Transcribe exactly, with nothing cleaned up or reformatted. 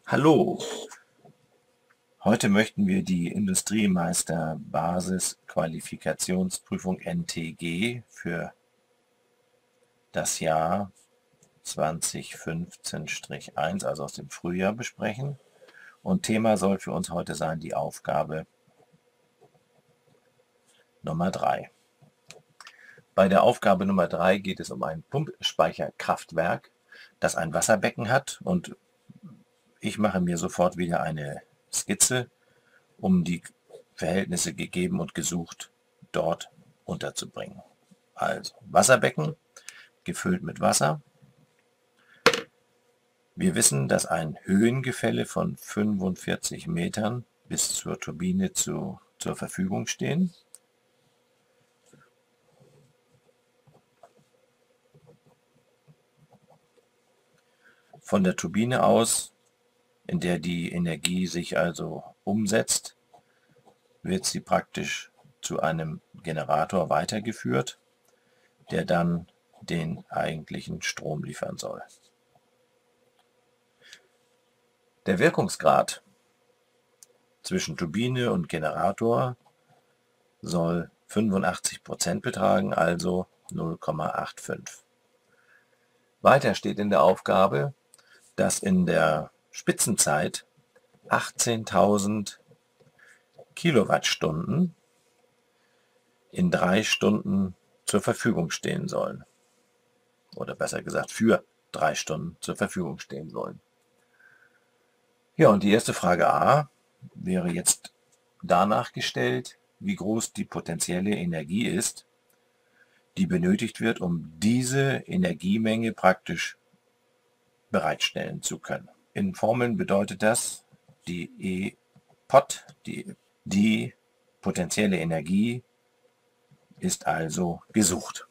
Hallo, heute möchten wir die Industriemeister-Basis-Qualifikationsprüfung N T G für das Jahr zweitausendfünfzehn eins, also aus dem Frühjahr, besprechen. Und Thema soll für uns heute sein die Aufgabe Nummer drei. Bei der Aufgabe Nummer drei geht es um ein Pumpspeicherkraftwerk, das ein Wasserbecken hat, und ich mache mir sofort wieder eine Skizze, um die Verhältnisse gegeben und gesucht dort unterzubringen. Also Wasserbecken, gefüllt mit Wasser. Wir wissen, dass ein Höhengefälle von fünfundvierzig Metern bis zur Turbine zu, zur Verfügung stehen. Von der Turbine aus, in der die Energie sich also umsetzt, wird sie praktisch zu einem Generator weitergeführt, der dann den eigentlichen Strom liefern soll. Der Wirkungsgrad zwischen Turbine und Generator soll fünfundachtzig Prozent betragen, also null Komma fünfundachtzig. Weiter steht in der Aufgabe, dass in der Spitzenzeit achtzehntausend Kilowattstunden in drei Stunden zur Verfügung stehen sollen. Oder besser gesagt, für drei Stunden zur Verfügung stehen sollen. Ja, und die erste Frage A wäre jetzt danach gestellt, wie groß die potenzielle Energie ist, die benötigt wird, um diese Energiemenge praktisch bereitstellen zu können. In Formeln bedeutet das, die E-P O T, die, die potenzielle Energie, ist also gesucht.